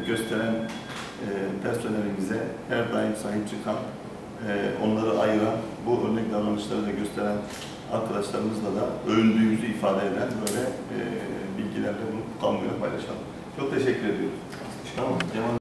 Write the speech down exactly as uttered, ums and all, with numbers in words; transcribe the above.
gösteren e, personelimize her daim sahip çıkan, e, onları ayıran, bu örnek davranışları da gösteren arkadaşlarımızla da övündüğümüzü ifade eden böyle e, bilgilerle bunu kamuoyuna paylaşalım. Çok teşekkür ediyoruz. Tamam.